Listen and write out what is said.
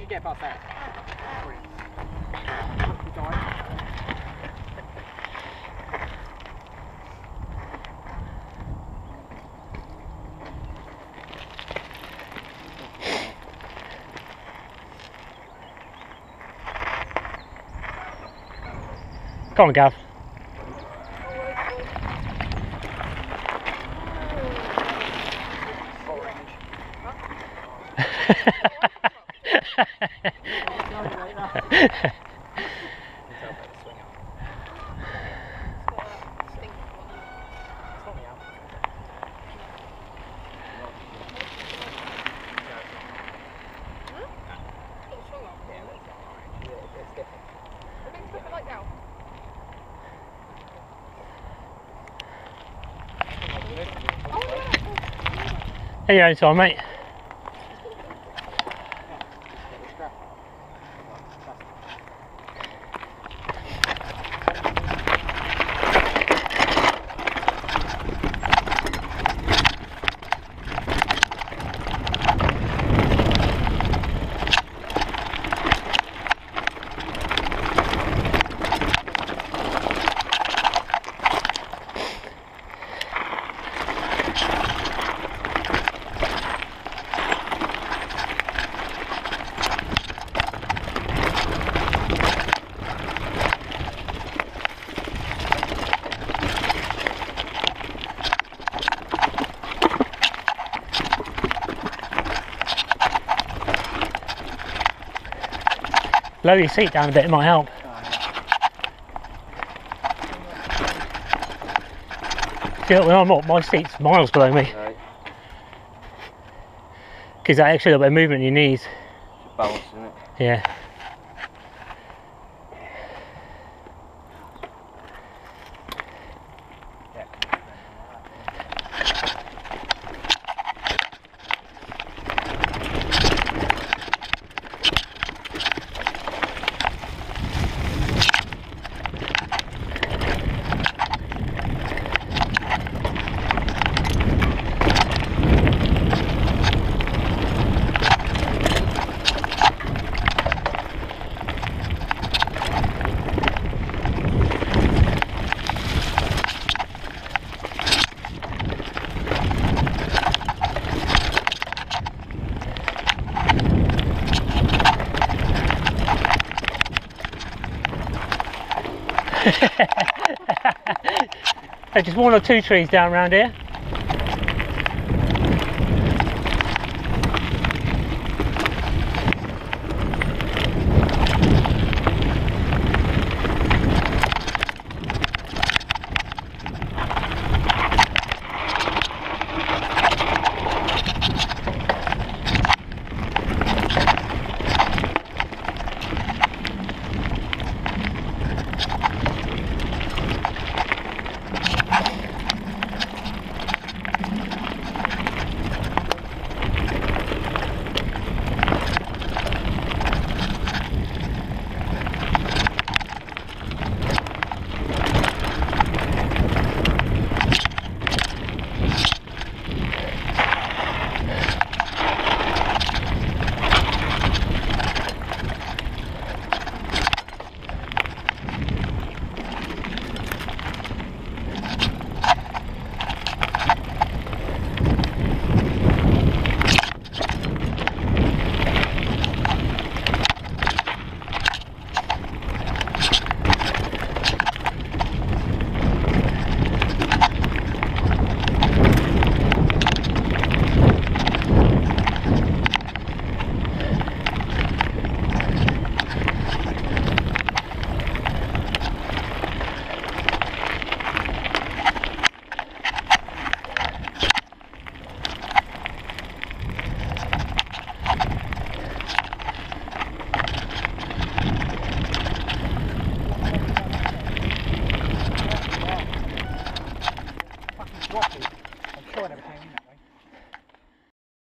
get past that. Brilliant. Good dive. Go on, Gav. Hey, your own time, mate. Lower your seat down a bit, it might help. See, when I'm up, my seat's miles below me. Right. Gives that extra little bit of movement in your knees. It's balance, isn't it? Yeah. Just one or two trees down around here.